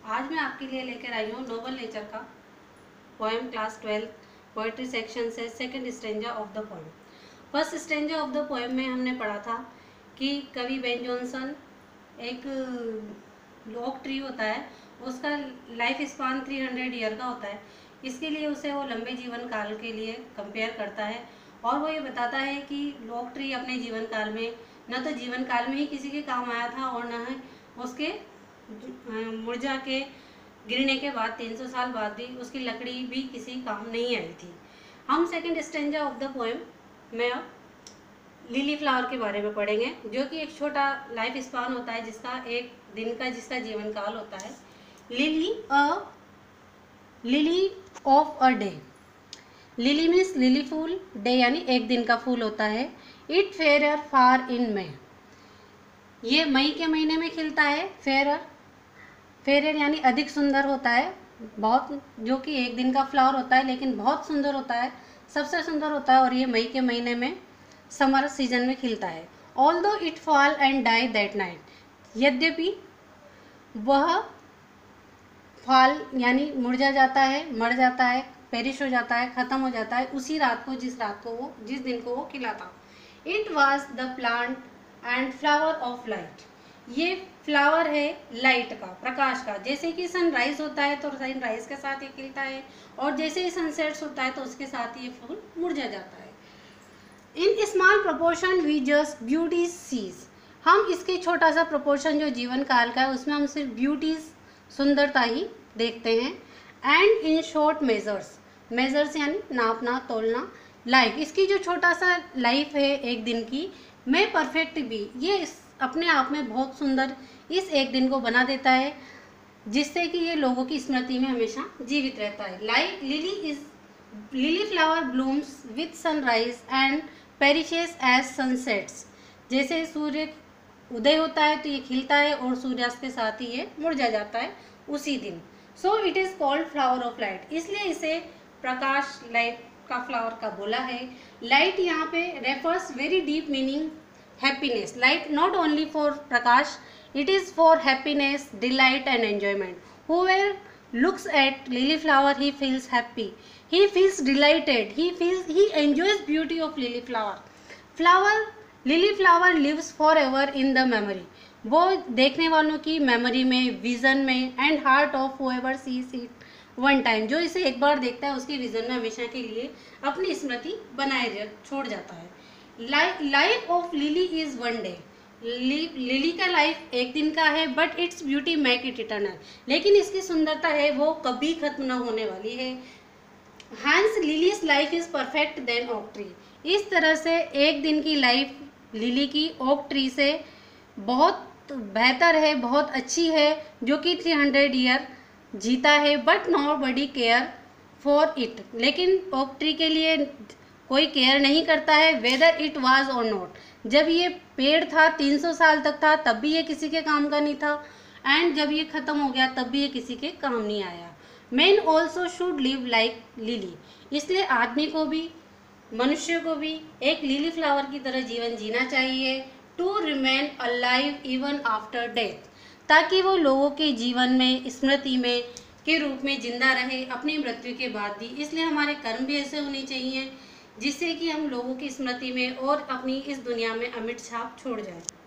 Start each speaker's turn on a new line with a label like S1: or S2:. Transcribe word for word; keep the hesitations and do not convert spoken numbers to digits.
S1: आज मैं आपके लिए लेकर आई हूँ नोबल नेचर का poem class twelfth poetry section से second stanza of the poem. First stanza of the poem में हमने पढ़ा था कि कवि बेन जॉनसन एक ओक ट्री होता है, उसका life span three hundred year का होता है। इसके लिए उसे वो लंबे जीवन काल के लिए कंपेयर करता है और वो ये बताता है कि ओक ट्री अपने जीवन काल में न तो जीवन काल में ही किसी के काम आया था और न ही उसके मुरझा के गिरने के बाद तीन सौ साल बाद भी उसकी लकड़ी भी किसी काम नहीं आई थी। हम second stanza of the poem में अब लिली फ्लावर के बारे में पढ़ेंगे, जो कि एक छोटा लाइफ स्पान होता है, जिसका एक दिन का जिसका जीवन काल होता है। Lily a lily of a day. Lily means lily फूल, डे यानी एक दिन का फूल होता है। इट फेयर फार इन मई, ये मई के महीने में खिलता है। फेयर फेयर यानी अधिक सुंदर होता है, बहुत, जो कि एक दिन का फ्लावर होता है लेकिन बहुत सुंदर होता है, सबसे सुंदर होता है, और ये मई के महीने में समर सीजन में खिलता है। All though it fall and die that night, यद्यपि वह फॉल यानी मुरझा जाता है, मर जाता है, पेरिश हो जाता है, ख़त्म हो जाता है उसी रात को जिस रात को वो जिस दिन को वो खिला था। It was the plant and flower of light, ये फ्लावर है लाइट का, प्रकाश का। जैसे कि सनराइज होता है तो सनराइज के साथ ये खिलता है, और जैसे ही सनसेट्स होता है तो उसके साथ ये फूल मुरझा जाता है। In small proportion we just beauty sees, हम इसके छोटा सा प्रोपोर्शन जो जीवन काल का है उसमें हम सिर्फ ब्यूटीज, सुंदरता ही देखते हैं। And in short measures, measures यानी नापना, तोलना, लाइफ, इसकी जो छोटा सा लाइफ है एक दिन की, मैं परफेक्ट भी, ये इस अपने आप में बहुत सुंदर इस एक दिन को बना देता है, जिससे कि ये लोगों की स्मृति में हमेशा जीवित रहता है। Like lily is lily flower blooms with sunrise and perishes as sunsets, जैसे सूर्य उदय होता है तो ये खिलता है और सूर्यास्त के साथ ही ये मुरझा जाता है उसी दिन। So it is called flower of light, इसलिए इसे प्रकाश, लाइट का फ्लावर का बोला है। लाइट यहाँ पे refers very deep meaning happiness. Light not only for प्रकाश, it is for happiness, delight and enjoyment. Whoever looks at lily flower, he feels happy, he feels delighted, he feels he enjoys beauty of lily flower. Flower lily flower lives forever in the memory, वो देखने वालों की memory में, vision में, and heart of whoever sees it one time, जो इसे एक बार देखता है उसके विजन में हमेशा के लिए अपनी स्मृति बनाए छोड़ जाता है। Life of lily is one day, lily का लाइफ एक दिन का है, but its beauty make it eternal, लेकिन इसकी सुंदरता है वो कभी खत्म न होने वाली है। Hence lily's life is perfect than oak tree, इस तरह से एक दिन की लाइफ लिली की ओक ट्री से बहुत बेहतर है, बहुत अच्छी है, जो कि थ्री हंड्रेड ईयर जीता है। But nobody care for it, लेकिन ओक ट्री के लिए कोई केयर नहीं करता है, वेदर इट वाज और नॉट, जब ये पेड़ था तीन सौ साल तक था तब भी ये किसी के काम का नहीं था, एंड जब ये ख़त्म हो गया तब भी ये किसी के काम नहीं आया। Man also should live like lily, इसलिए आदमी को भी, मनुष्य को भी एक लिली फ्लावर की तरह जीवन जीना चाहिए। To remain alive even after death, ताकि वो लोगों के जीवन में, स्मृति में के रूप में जिंदा रहे अपनी मृत्यु के बाद भी। इसलिए हमारे कर्म भी ऐसे होने चाहिए जिससे कि हम लोगों की स्मृति में और अपनी इस दुनिया में अमिट छाप छोड़ जाए।